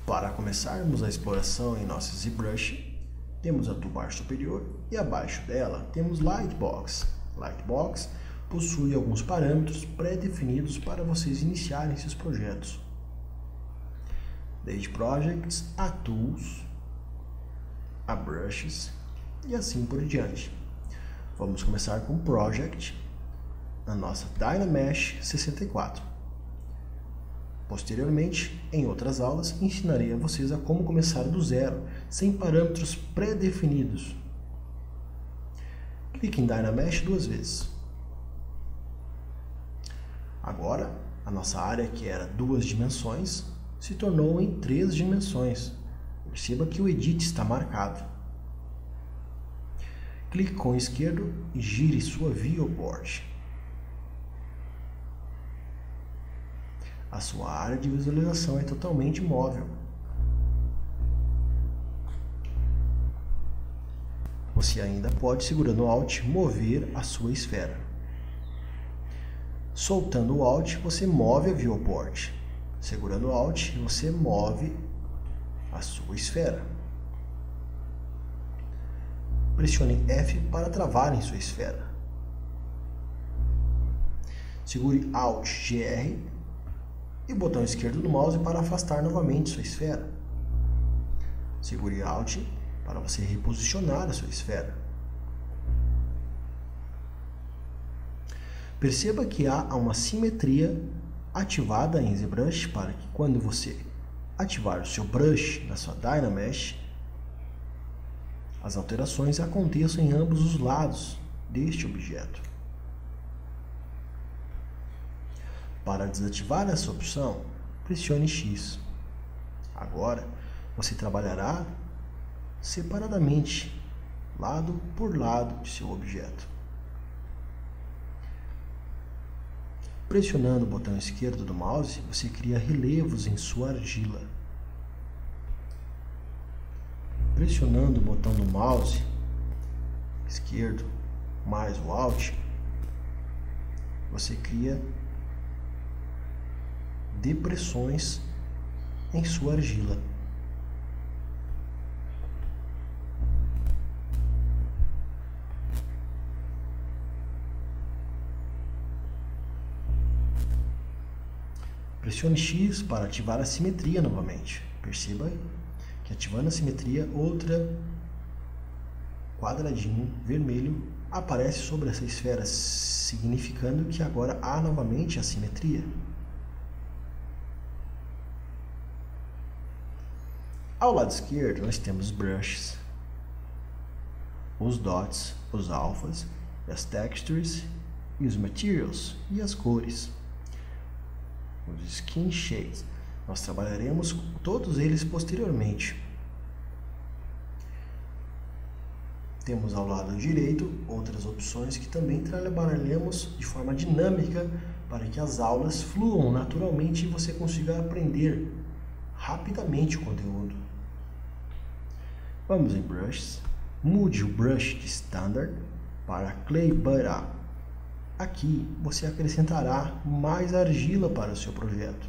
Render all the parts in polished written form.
Para começarmos a exploração em nossa ZBrush, temos a toolbar superior e abaixo dela temos Lightbox. Lightbox possui alguns parâmetros pré-definidos para vocês iniciarem seus projetos, desde Projects a Tools, a Brushes e assim por diante. Vamos começar com Project na nossa Dynamesh 64. Posteriormente, em outras aulas, ensinarei a vocês a como começar do zero, sem parâmetros pré-definidos. Clique em Dynamesh 2 vezes. Agora, a nossa área, que era 2 dimensões, se tornou em 3 dimensões. Perceba que o Edit está marcado. Clique com o esquerdo e gire sua viewport. A sua área de visualização é totalmente móvel. Você ainda pode, segurando o Alt, mover a sua esfera. Soltando o Alt, você move a viewport. Segurando o Alt, você move a sua esfera. Pressione F para travar em sua esfera. Segure Alt GR e o botão esquerdo do mouse para afastar novamente sua esfera. Segure Alt para você reposicionar a sua esfera. Perceba que há uma simetria ativada em ZBrush para que quando você ativar o seu brush na sua Dynamesh, as alterações aconteçam em ambos os lados deste objeto. Para desativar essa opção, pressione X. Agora, você trabalhará separadamente, lado por lado de seu objeto. Pressionando o botão esquerdo do mouse, você cria relevos em sua argila. Pressionando o botão do mouse esquerdo mais o Alt, você cria depressões em sua argila. Pressione X para ativar a simetria novamente. Perceba que ativando a simetria, outra quadradinho vermelho aparece sobre essa esfera, significando que agora há novamente a simetria. Ao lado esquerdo, nós temos os brushes, os dots, os alphas, as textures e os materials e as cores. Os skin shades. Nós trabalharemos com todos eles posteriormente. Temos ao lado direito outras opções que também trabalharemos de forma dinâmica para que as aulas fluam naturalmente e você consiga aprender rapidamente o conteúdo. Vamos em Brushes, mude o Brush de Standard para Clay Butter. Aqui você acrescentará mais argila para o seu projeto.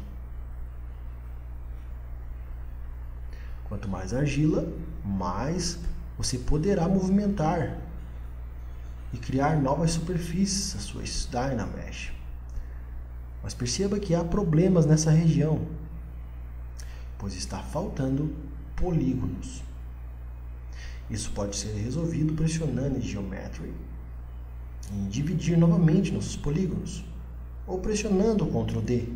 Quanto mais argila, mais você poderá movimentar e criar novas superfícies na sua Dynamesh. Mas perceba que há problemas nessa região, pois está faltando polígonos. Isso pode ser resolvido pressionando em Geometry, em dividir novamente nossos polígonos, ou pressionando o Ctrl D.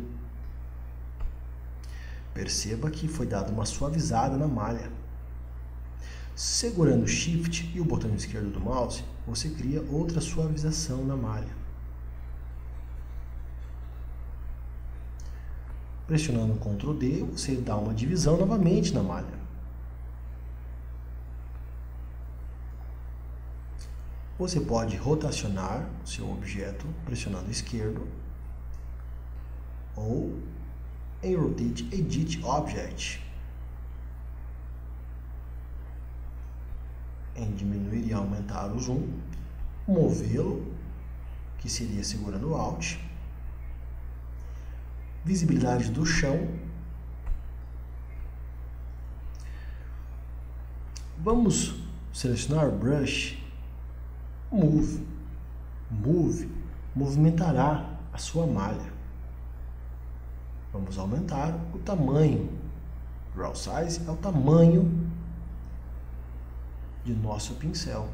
Perceba que foi dada uma suavizada na malha. Segurando o Shift e o botão esquerdo do mouse, você cria outra suavização na malha. Pressionando o Ctrl D, você dá uma divisão novamente na malha. Você pode rotacionar o seu objeto pressionando esquerdo ou em Rotate Edit Object. Em diminuir e aumentar o zoom, movê-lo, que seria segurando o Alt, visibilidade do chão Vamos selecionar Brush, Move. Move movimentará a sua malha. Vamos aumentar o tamanho. Draw Size é o tamanho de nosso pincel.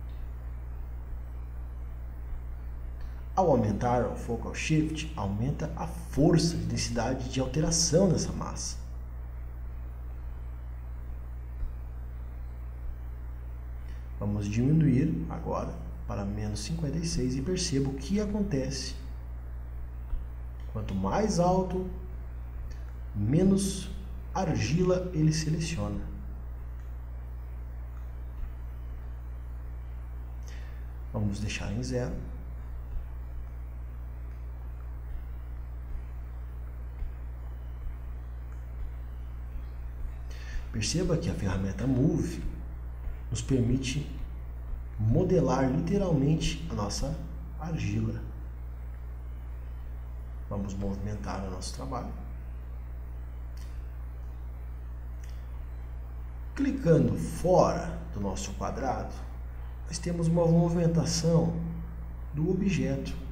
Ao aumentar o Focal Shift, aumenta a força e densidade de alteração dessa massa. Vamos diminuir agora para menos 56 e perceba o que acontece. Quanto mais alto, menos argila ele seleciona. Vamos deixar em 0. Perceba que a ferramenta Move nos permite modelar literalmente a nossa argila. Vamos movimentar o nosso trabalho. Clicando fora do nosso quadrado, nós temos uma movimentação do objeto.